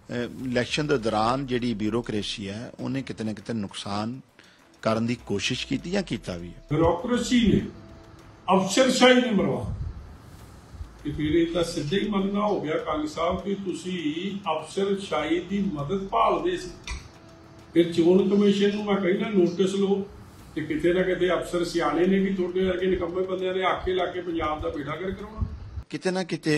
Election के दौरान जी bureaucracy है उन्हें किते ना किते नुकसान करने की कोशिश की या कीता भी है। ब्यूरोक्रेसी ने अफसरशाही ने मरवा कि फिर ये सीधे ही मनना हो गया कांग साहब कि तुसी अफसरशाही की मदद भालदे सी। फिर चोन कमीशन नूं मैं कहना नोटिस लो कि किते ना किते अफसर सियाणे ने भी थोड़े वर्गे निकम्मे बंदे ने आखे ला के पंजाब दा बेड़ा कर कराउणा। किते ना किते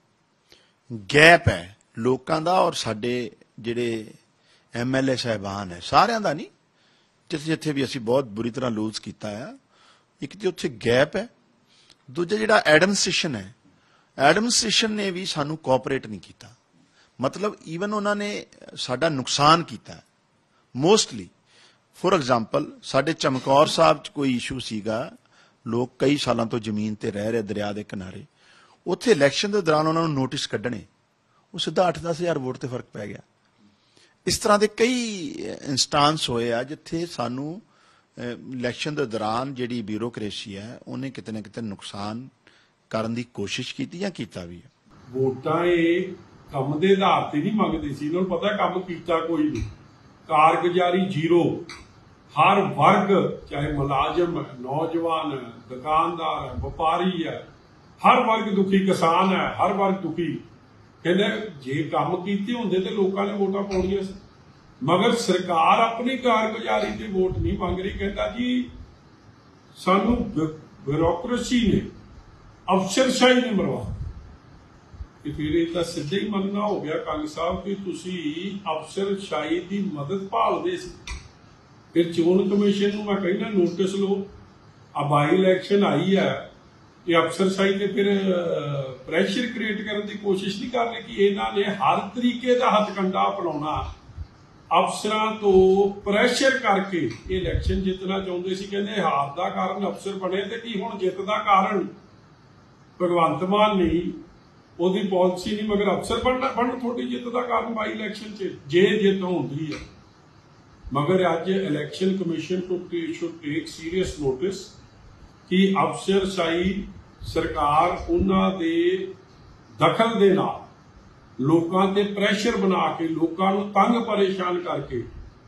गैप है लोगों का और साडे जिहड़े MLA साहिबान है सारिਆਂ ਦਾ नहीं जिथे जिथे भी असीं बहुत बुरी तरह लूज किया है। एक तो उत्थे गैप है, दूजा जिहड़ा एडमिनिस्ट्रेशन है एडमिनिस्ट्रेशन ने भी सानू कोऑपरेट नहीं किया। मतलब ईवन उन्होंने साडा नुकसान किया मोस्टली। फॉर एग्जाम्पल साडे चमकौर साहब च कोई इशू सीगा, लोग कई सालों तो जमीन ते रह रहे दरिया के किनारे, उत्थे इलैक्शन के दौरान उन्होंने नोटिस कढ़ने वो सीधा 8-10 हज़ार वोट ते फर्क पै गया। इस तरह के कई इंस्टांस होए आ जिथे सानू इलैक्शन के दौरान जी ब्यूरोक्रेसी है उन्हें किते ना किते नुकसान करने की कोशिश की या कीता भी है। वोटां कम के आधार से नहीं मंगते सी, इन्होंने पता काम किया कोई नहीं, कारगुजारी जीरो। हर वर्ग चाहे मुलाजम है, नौजवान है, दुकानदार है, व्यापारी है, हर वर्ग दुखी, किसान है, हर वर्ग दुखी। कहते जे काम किए होंगे तो लोगों ने वोटां पाउणियां सी, मगर सरकार अपनी कारगुजारी ते वोट नहीं मंग रही। कहता जी सानू ब्यूरोक्रेसी ने अफसरशाही ने मरवा कि फिर ये सीधे ही मनना हो गया कांग साहब कि तुसी अफसरशाही की मदद भालदे सी। फिर चोन कमीशन नूं मैं कहना नोटिस लो, आ बाई इलैक्शन आई है, ये अफसरशाही ने फिर प्रैशर क्रिएट करने की कोशिश नहीं कर रहे कि इन्होंने हर तरीके का हथकंडा अपनाना, अफसरां तो प्रैशर करके इलैक्शन जितना चाहते सी। कहते हार का कारण अफसर बने तो कि हुण जित का कारण भगवंत मान नहीं, ਉਹਦੀ पॉलिसी नहीं, मगर अफसर बन थोड़ी जित का कारण बाई इलैक्शन च जे जित होंदी है। मगर अज election commission should take serious notice कि अफसरशाही सरकार उन्हां दे दखल दे नाल लोकां ते प्रैशर बना के लोकां नूं तंग परेशान करके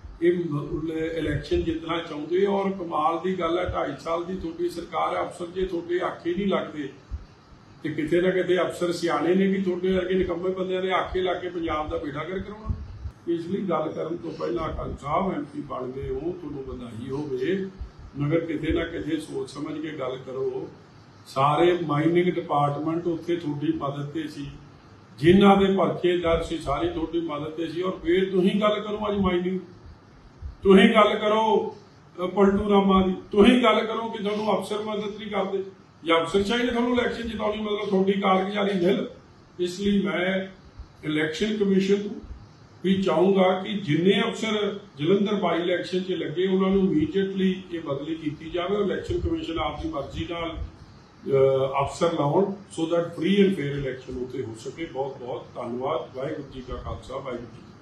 इलैक्शन जितना चाहते। और कमाल की गल है 2.5 साल की थोड़ी सरकार है, अफसर जे थोड़े आखे नहीं लगते तो किते ना किते अफसर सियाणे ने भी थोड़े वर्गे निकम्मे बंदे ने आखे ला के पंजाब दा बेड़ा कर कराउणा। इसलिए गल करन तो पहला कांग साहब MP बन गए हो, तुहानूं बधाई होवे, मगर किते ना किते सोच समझ के गल करो। सारे माइनिंग डिपार्टमेंट उत्थे थोड़ी मदद ते सी, जिन्हां दे परचे दर्ज सी सारी थोड़ी मदद ते सी। और फिर तुसीं गल करो अज माइनिंग, तुसीं गल करो पलटू रामा दी, तुसीं गल करो कि तुहानूं अफसर मदद नहीं करते या अफसरशाही ने तुहानूं इलैक्शन जिताउणी, मतलब थोड़ी कारगुजारी निल। इसलिए मैं इलैक्शन कमीशन भी चाहूँगा कि जिन्ने अफसर जलंधर बाई इलैक्शन च लगे उन्होंने इमीडिएटली ये बदली की जाए। इलैक्शन कमीशन आपकी मर्जी नाल अफसर लाउण so that free and fair election उत्थे हो सके। बहुत बहुत धन्यवाद। वाहिगुरू जी का खालसा, वाहिगुरू जी।